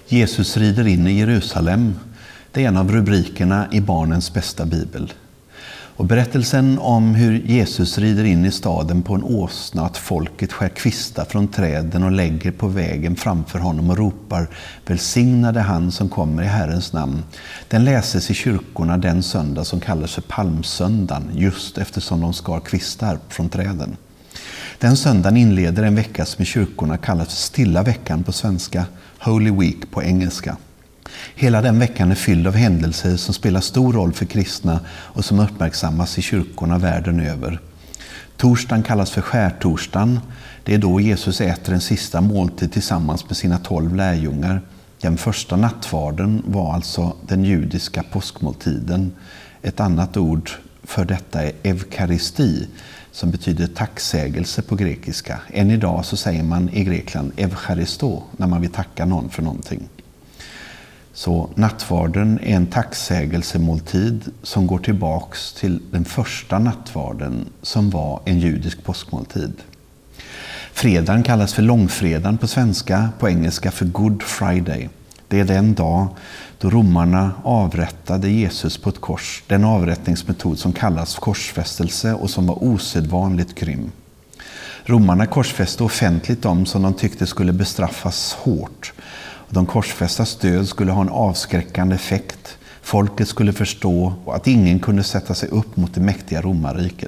Jesus rider in i Jerusalem. Det är en av rubrikerna i Barnens bästa bibel. Och berättelsen om hur Jesus rider in i staden på en åsna, att folket skär kvistar från träden och lägger på vägen framför honom och ropar "Välsignade han som kommer i Herrens namn", den läses i kyrkorna den söndag som kallas för Palmsöndagen, just eftersom de skar kvistar från träden. Den söndagen inleder en vecka som i kyrkorna kallas för Stilla veckan på svenska, Holy Week på engelska. Hela den veckan är fylld av händelser som spelar stor roll för kristna och som uppmärksammas i kyrkorna världen över. Torsdagen kallas för skärtorsdagen. Det är då Jesus äter en sista måltid tillsammans med sina 12 lärjungar. Den första nattvarden var alltså den judiska påskmåltiden. Ett annat ord för detta är eukaristi, som betyder tacksägelse på grekiska. Än idag så säger man i Grekland evcharisto när man vill tacka någon för någonting. Så nattvarden är en tacksägelsemåltid som går tillbaks till den första nattvarden som var en judisk påskmåltid. Fredagen kallas för långfredagen på svenska, på engelska för Good Friday. Det är den dag då romarna avrättade Jesus på ett kors. Den avrättningsmetod som kallas korsfästelse och som var osedvanligt grym. Romarna korsfäste offentligt dem som de tyckte skulle bestraffas hårt. De korsfästas död skulle ha en avskräckande effekt. Folket skulle förstå att ingen kunde sätta sig upp mot det mäktiga romarriket.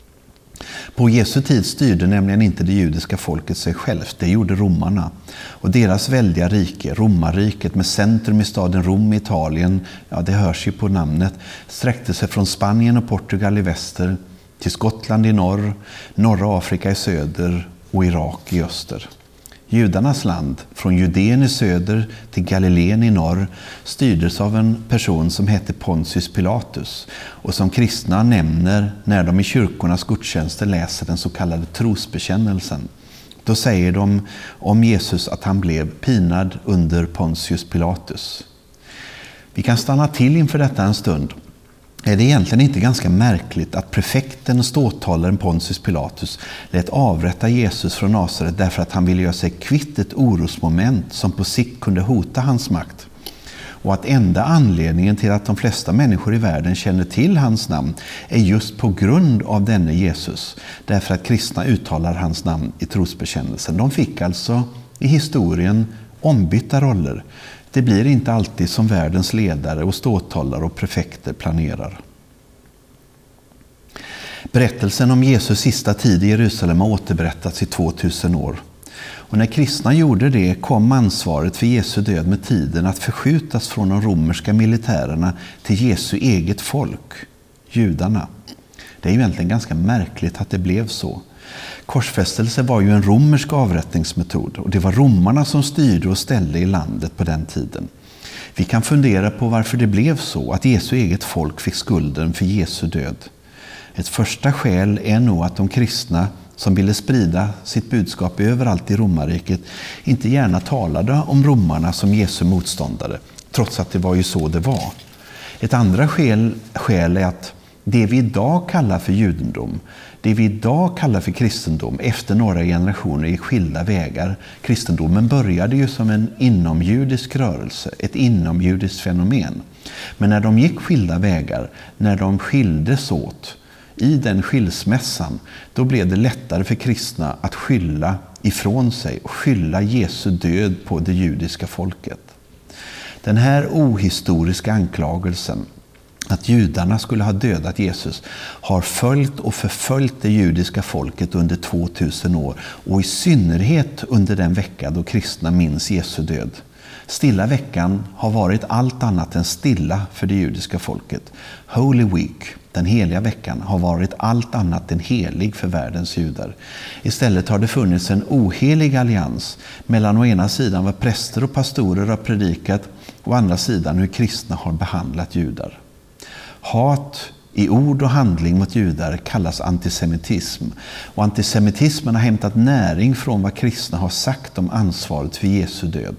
På Jesu tid styrde nämligen inte det judiska folket sig självt, det gjorde romarna. Och deras väldiga rike, romarriket med centrum i staden Rom i Italien, ja det hörs ju på namnet, sträckte sig från Spanien och Portugal i väster till Skottland i norr, norra Afrika i söder och Irak i öster. Judarnas land, från Judeen i söder till Galileen i norr, styrdes av en person som hette Pontius Pilatus och som kristna nämner när de i kyrkornas gudstjänster läser den så kallade trosbekännelsen. Då säger de om Jesus att han blev pinad under Pontius Pilatus. Vi kan stanna till inför detta en stund. Är det egentligen inte ganska märkligt att prefekten och ståthållaren Pontius Pilatus lät avrätta Jesus från Nasaret därför att han ville göra sig kvitt ett orosmoment som på sikt kunde hota hans makt? Och att enda anledningen till att de flesta människor i världen känner till hans namn är just på grund av denne Jesus, därför att kristna uttalar hans namn i trosbekännelsen. De fick alltså i historien ombytta roller. Det blir inte alltid som världens ledare och ståthållare och prefekter planerar. Berättelsen om Jesus sista tid i Jerusalem har återberättats i 2000 år. Och när kristna gjorde det kom ansvaret för Jesu död med tiden att förskjutas från de romerska militärerna till Jesu eget folk, judarna. Det är ju egentligen ganska märkligt att det blev så. Korsfästelse var ju en romersk avrättningsmetod och det var romarna som styrde och ställde i landet på den tiden. Vi kan fundera på varför det blev så att Jesu eget folk fick skulden för Jesu död. Ett första skäl är nog att de kristna som ville sprida sitt budskap överallt i romarriket inte gärna talade om romarna som Jesu motståndare, trots att det var ju så det var. Ett andra skäl är att det vi idag kallar för judendom, det vi idag kallar för kristendom, efter några generationer i skilda vägar. Kristendomen började ju som en inomjudisk rörelse, ett inomjudiskt fenomen. Men när de gick skilda vägar, när de skildes åt i den skilsmässan, då blev det lättare för kristna att skylla ifrån sig och skylla Jesu död på det judiska folket. Den här ohistoriska anklagelsen att judarna skulle ha dödat Jesus har följt och förföljt det judiska folket under 2000 år och i synnerhet under den vecka då kristna minns Jesu död. Stilla veckan har varit allt annat än stilla för det judiska folket. Holy Week, den heliga veckan, har varit allt annat än helig för världens judar. Istället har det funnits en ohelig allians mellan å ena sidan vad präster och pastorer har predikat och å andra sidan hur kristna har behandlat judar. Hat i ord och handling mot judar kallas antisemitism. Och antisemitismen har hämtat näring från vad kristna har sagt om ansvaret för Jesu död.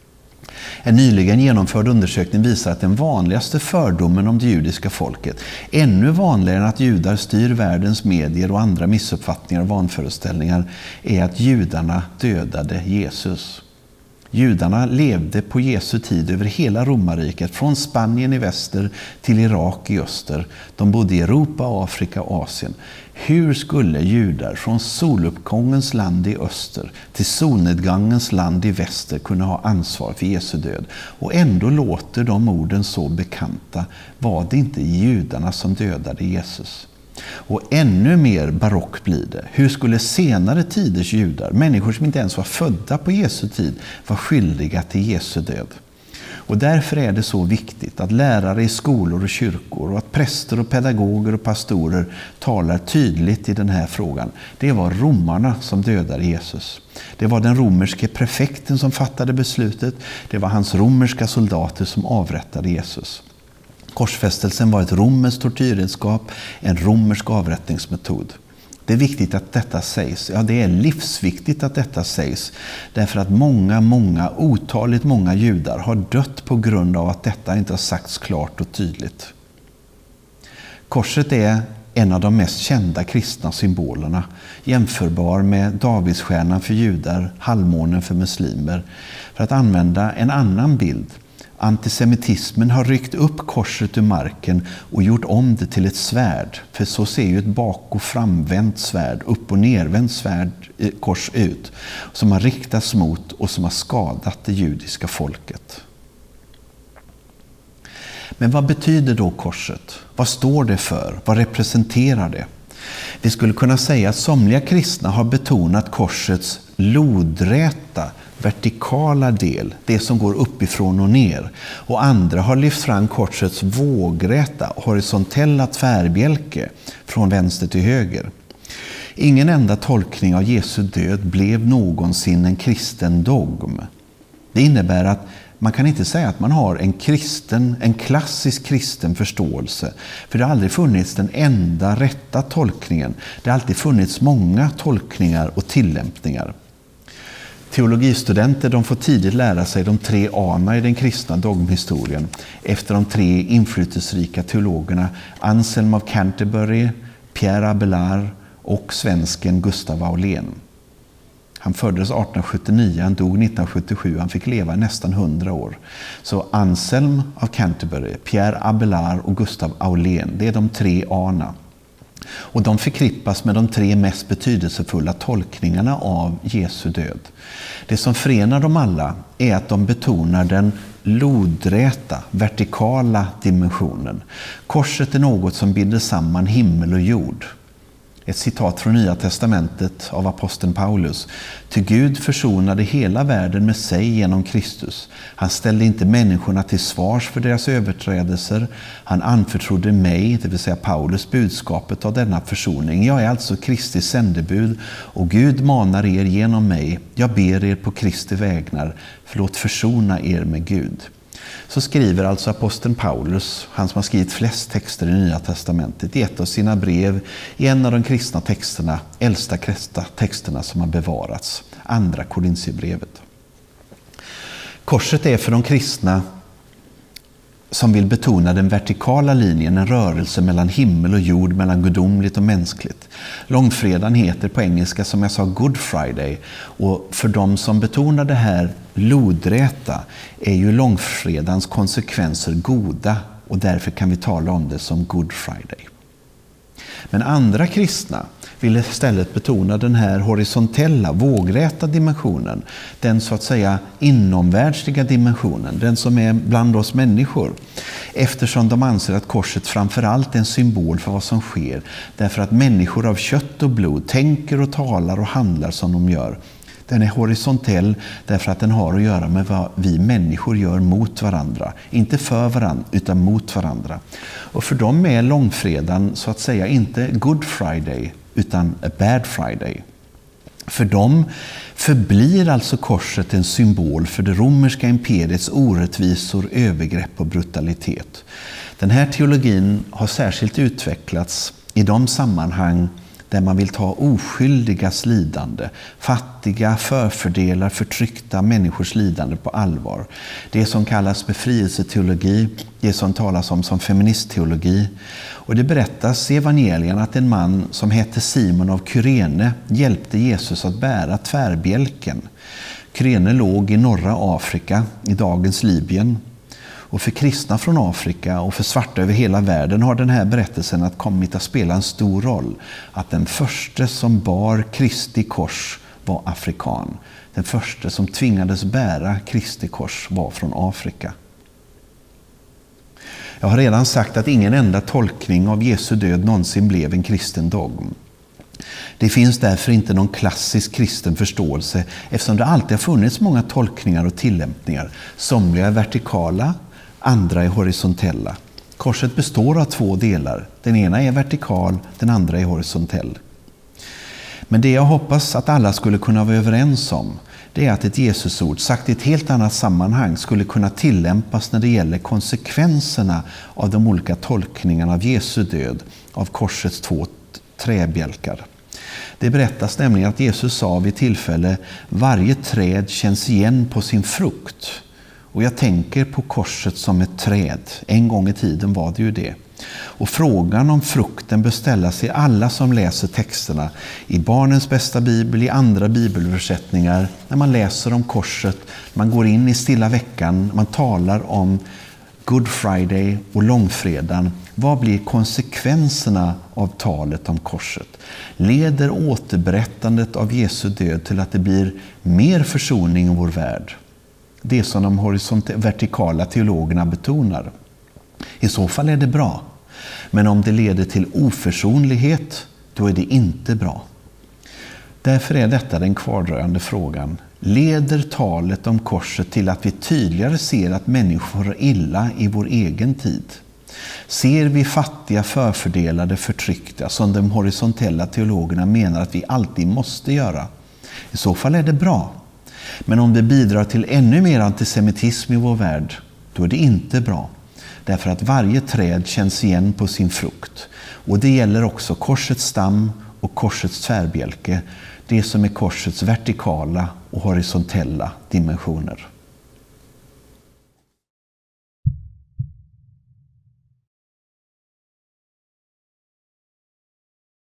En nyligen genomförd undersökning visar att den vanligaste fördomen om det judiska folket, ännu vanligare än att judar styr världens medier och andra missuppfattningar och vanföreställningar, är att judarna dödade Jesus. Judarna levde på Jesu tid över hela romarriket, från Spanien i väster till Irak i öster. De bodde i Europa, Afrika och Asien. Hur skulle judar från soluppgångens land i öster till solnedgångens land i väster kunna ha ansvar för Jesu död? Och ändå låter de orden så bekanta. Var det inte judarna som dödade Jesus? Och ännu mer barock blir det. Hur skulle senare tiders judar, människor som inte ens var födda på Jesu tid, vara skyldiga till Jesu död? Och därför är det så viktigt att lärare i skolor och kyrkor och att präster och pedagoger och pastorer talar tydligt i den här frågan. Det var romarna som dödade Jesus. Det var den romerske prefekten som fattade beslutet. Det var hans romerska soldater som avrättade Jesus. Korsfästelsen var ett romerskt tortyrredskap, en romersk avrättningsmetod. Det är viktigt att detta sägs. Ja, det är livsviktigt att detta sägs. Därför att otaligt många judar har dött på grund av att detta inte har sagts klart och tydligt. Korset är en av de mest kända kristna symbolerna, jämförbar med Davidsstjärnan för judar, halvmånen för muslimer. För att använda en annan bild: antisemitismen har ryckt upp korset ur marken och gjort om det till ett svärd. För så ser ju ett bak- och framvänt svärd, upp- och nervänt svärd, kors ut, som har riktats mot och som har skadat det judiska folket. Men vad betyder då korset? Vad står det för? Vad representerar det? Vi skulle kunna säga att somliga kristna har betonat korsets lodräta, vertikala del, det som går uppifrån och ner. Och andra har lyft fram korsets vågräta, horisontella tvärbjälke från vänster till höger. Ingen enda tolkning av Jesu död blev någonsin en kristen dogm. Det innebär att man kan inte säga att man har en klassisk kristen förståelse. För det har aldrig funnits den enda rätta tolkningen. Det har alltid funnits många tolkningar och tillämpningar. Teologistudenter, de får tidigt lära sig de 3 A:na i den kristna dogmhistorien efter de 3 inflytelserika teologerna Anselm av Canterbury, Pierre Abelard och svensken Gustav Aulén. Han föddes 1879, han dog 1977, han fick leva nästan 100 år. Så Anselm av Canterbury, Pierre Abelard och Gustav Aulén, det är de 3 A:na. Och de förknippas med de 3 mest betydelsefulla tolkningarna av Jesu död. Det som förenar dem alla är att de betonar den lodräta, vertikala dimensionen. Korset är något som binder samman himmel och jord. Ett citat från Nya testamentet av aposteln Paulus. Ty Gud försonade hela världen med sig genom Kristus. Han ställde inte människorna till svars för deras överträdelser. Han anförtrodde mig, det vill säga Paulus, budskapet av denna försoning. Jag är alltså Kristi sändebud och Gud manar er genom mig. Jag ber er på Kristi vägnar. Förlåt försona er med Gud. Så skriver alltså aposteln Paulus, han som har skrivit flest texter i Nya testamentet, i ett av sina brev, i en av de kristna texterna, äldsta kristna texterna som har bevarats, andra Korinthierbrevet. Korset är för de kristna som vill betona den vertikala linjen, en rörelse mellan himmel och jord, mellan gudomligt och mänskligt. Långfredagen heter på engelska, som jag sa, Good Friday. Och för de som betonar det här lodräta är ju långfredagans konsekvenser goda, och därför kan vi tala om det som Good Friday. Men andra kristna vill istället betona den här horisontella, vågräta dimensionen. Den så att säga inomvärldsliga dimensionen, den som är bland oss människor. Eftersom de anser att korset framförallt är en symbol för vad som sker. Därför att människor av kött och blod tänker och talar och handlar som de gör. Den är horisontell därför att den har att göra med vad vi människor gör mot varandra. Inte för varandra utan mot varandra. Och för dem är långfredagen så att säga inte Good Friday utan a Bad Friday. För dem förblir alltså korset en symbol för det romerska imperiets orättvisor, övergrepp och brutalitet. Den här teologin har särskilt utvecklats i de sammanhang där man vill ta oskyldigas lidande, fattiga, förfördelar, förtryckta människors lidande på allvar. Det som kallas befrielseteologi, det som talas om som feministteologi. Och det berättas i evangelierna att en man som hette Simon av Kyrene hjälpte Jesus att bära tvärbjälken. Kyrene låg i norra Afrika, i dagens Libyen. Och för kristna från Afrika och för svarta över hela världen har den här berättelsen att kommit att spela en stor roll. Att den första som bar Kristi kors var afrikan. Den första som tvingades bära Kristi kors var från Afrika. Jag har redan sagt att ingen enda tolkning av Jesu död någonsin blev en kristen dogm. Det finns därför inte någon klassisk kristen förståelse eftersom det alltid har funnits många tolkningar och tillämpningar. Somliga är vertikala, andra är horisontella. Korset består av två delar. Den ena är vertikal, den andra är horisontell. Men det jag hoppas att alla skulle kunna vara överens om, det är att ett Jesusord sagt i ett helt annat sammanhang skulle kunna tillämpas när det gäller konsekvenserna av de olika tolkningarna av Jesu död, av korsets två träbjälkar. Det berättas nämligen att Jesus sa vid tillfälle: varje träd känns igen på sin frukt. Och jag tänker på korset som ett träd. En gång i tiden var det ju det. Och frågan om frukten bör ställas i alla som läser texterna. I Barnens bästa bibel, i andra bibelöversättningar. När man läser om korset, man går in i stilla veckan, man talar om Good Friday och långfredagen. Vad blir konsekvenserna av talet om korset? Leder återberättandet av Jesu död till att det blir mer försoning i vår värld? Det som de vertikala teologerna betonar. I så fall är det bra. Men om det leder till oförsonlighet, då är det inte bra. Därför är detta den kvardröjande frågan. Leder talet om korset till att vi tydligare ser att människor är illa i vår egen tid? Ser vi fattiga, förfördelade, förtryckta som de horisontella teologerna menar att vi alltid måste göra? I så fall är det bra. Men om det bidrar till ännu mer antisemitism i vår värld, då är det inte bra. Därför att varje träd känns igen på sin frukt. Och det gäller också korsets stam och korsets tvärbjälke. Det som är korsets vertikala och horisontella dimensioner.